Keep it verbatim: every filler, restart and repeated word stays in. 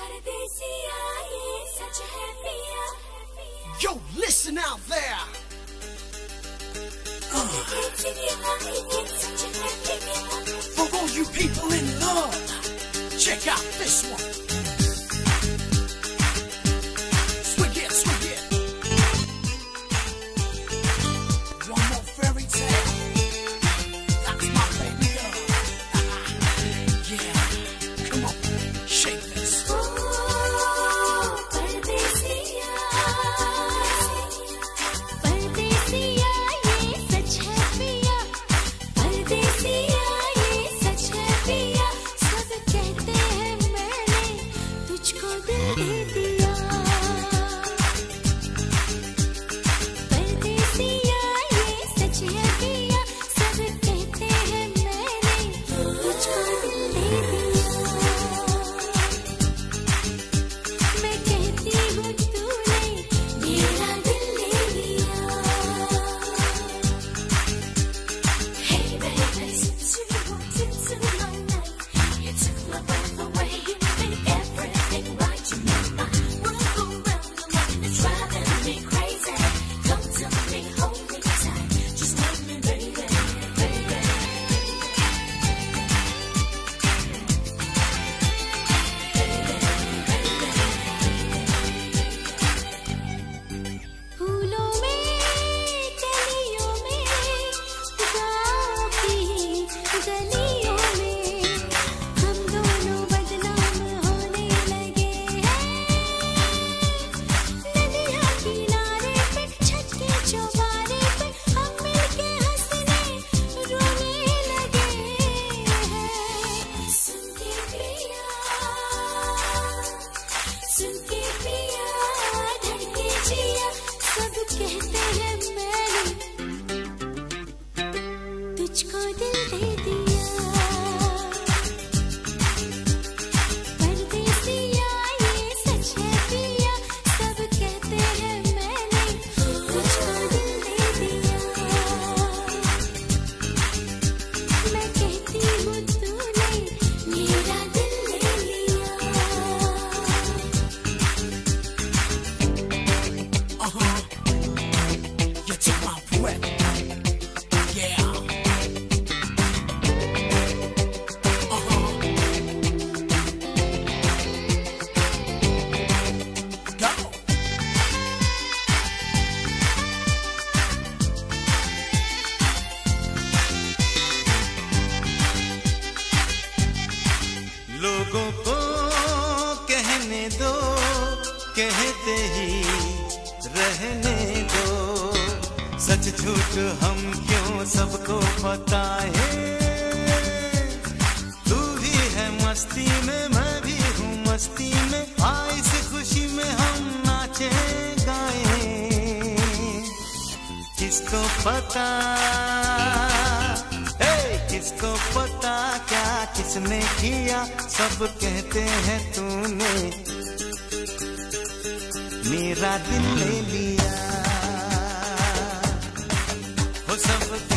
Yo, listen out there. Uh. For all you people in love, check out this one. Swig it, swig it. One more fairy tale. That's my baby girl. Yeah, come on, shake this. लोगों को कहने दो, कहते ही रहने दो, सच झूठ हम क्यों सबको बताए। तू भी है मस्ती में, मैं भी हूँ मस्ती में, आ इस खुशी में हम नाचे गाए। किसको पता, किसको पता क्या किसने किया, सब कहते हैं तूने मेरा दिल ले लिया। वो सब